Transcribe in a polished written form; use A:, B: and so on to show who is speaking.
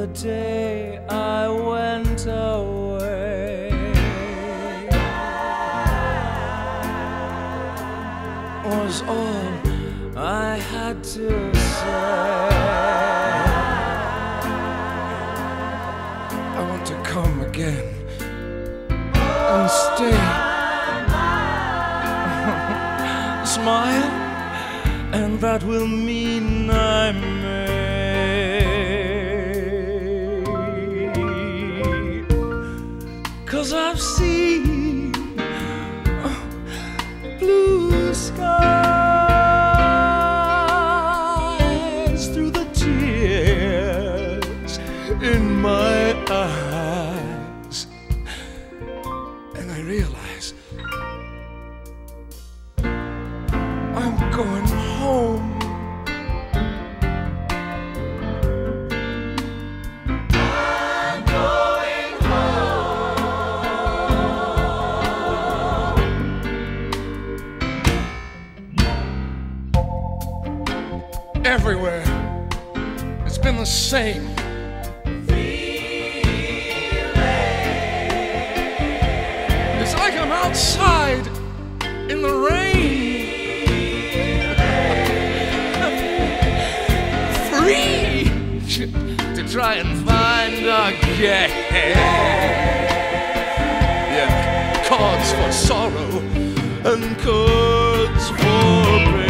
A: the day I went away was all I had to say. I want to come again and stay. Smile, and that will mean I may. 'Cause I've seen blue skies through the tears in my eyes, and I realize I'm going home. I'm going home. Everywhere, it's been the same. It's like I'm outside in the rain. To try and find again. Yeah, chords for sorrow and chords for pain.